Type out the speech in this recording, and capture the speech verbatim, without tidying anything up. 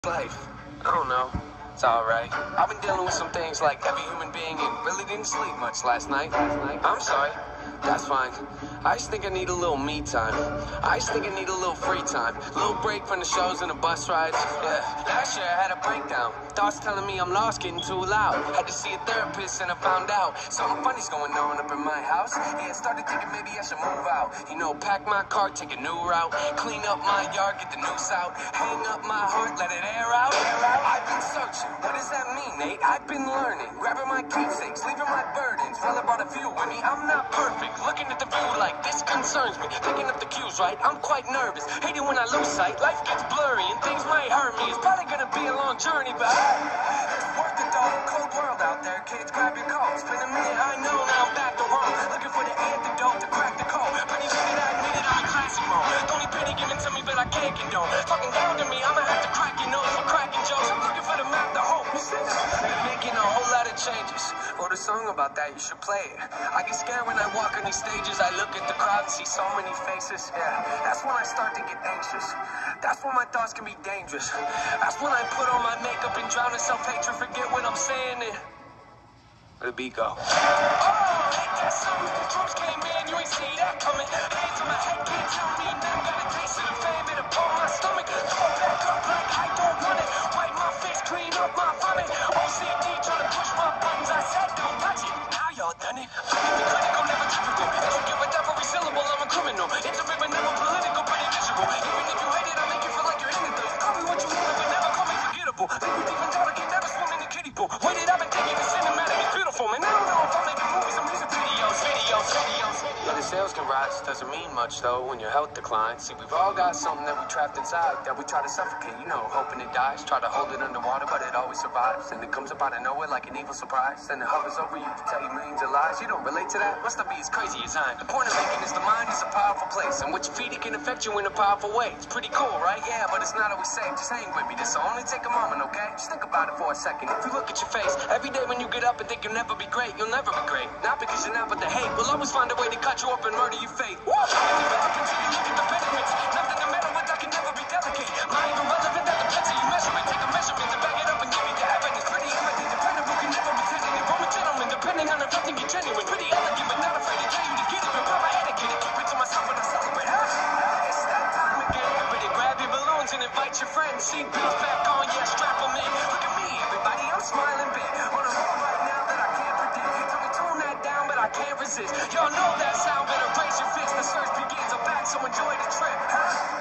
Life, I don't know. It's alright. I've been dealing with some things like every human being and really didn't sleep much last night. Last night. I'm sorry. That's fine. I just think I need a little me time. I just think I need a little free time. A little break from the shows and the bus rides. Yeah. Last year I had a breakdown. Thoughts telling me I'm lost, getting too loud. Had to see a therapist and I found out something funny's going on up in my house. Yeah, started thinking maybe I should move out. You know, pack my car, take a new route. Clean up my yard, get the noose out. Hang up my heart, let it air out. I've been searching. What does that mean, Nate? I've been learning. Grabbing my keepsakes, leaving my burdens. Well, I brought a few with me. I'm not perfect. Looking at the view like this concerns me. Picking up the cues, right? I'm quite nervous. Hating when I lose sight. Life gets blurry and things might hurt me. It's probably gonna be a long journey, but hey, it's worth it though. Cold world out there, kids. Grab your coats. Been a minute, I know now I'm back to home. Looking for the antidote to crack the code. Pretty limited, I admit it, I'm in classic mode. The only penny given to me, but I can't condone. Talking down to me, I'ma have to crack your nose for cracking jokes. I'm looking for the map to hope. Been making a whole lot of changes. Wrote a song about that, you should play it. I get scared when I walk on these stages. I look at the crowd and see so many faces. Yeah, that's when I start to get anxious. That's when my thoughts can be dangerous. That's when I put on my makeup and drown in self-hatred. Forget what I'm saying and where the beat go? Oh, hate that song. The drums came in, you ain't see that coming. Hands on my head, can't tell me now. Got a taste of the fame, it upon my stomach. Throw it back up like I don't want it. Wipe my face, clean up my vomit. O C D trying to push my buttons. I said don't touch it. Now y'all done it. I can be critical, never typical. If you give a death every syllable, I'm a criminal. It's a river, never political, pretty visual. Even if you hate it, I make you feel like you're in it though. You call me what you want, but never call me forgettable. Leave you deep in thought, I can never swim in the kiddie pool. Waited, I've been taking the cinematic, it's beautiful, man. I don't know if I'm making movies or music videos, videos, videos. Yeah, the sales can rise, doesn't mean much though when your health declines. See, we've all got something that we trapped inside that we try to suffocate, you know, hoping it dies. Try to hold it underwater, but it always survives. And it comes up out of nowhere like an evil surprise. Then it hovers over you to tell you millions of lies. You don't relate to that? Must not be as crazy as I am. The point of making is the mind is a powerful place, and what you feed it can affect you in a powerful way. It's pretty cool, right? Yeah, but it's not always safe. Just hang with me. This will only take a moment, okay? Just think about it for a second. If you look at your face every day when you get up and think you'll never be great, you'll never be great. Not because you're not, but the hate will always find a way to cut you up and murder your faith. Woo! And develop until you look at the benefits. Nothing to meddle with, I can never be delicate. Mind irrelevant, that depends on your measurement. Take a measurement to back it up and give you the evidence. Pretty empathy, dependable, can never be tested. And Roman gentleman, depending on if nothing get genuine. Pretty elegant, but not afraid to tell you to get it. But proper etiquette, keep it to myself when I celebrate. Huh? It's that time again. Everybody grab your balloons and invite your friends. Seat belts back on, yeah, strap them in. Look at me, everybody, I'm smiling big. On a road right now that I can't predict. Tell me tone that down, but I can't resist. Y'all know that sound, better raise your fist. The search begins, I'm back, so enjoy the trip. Huh?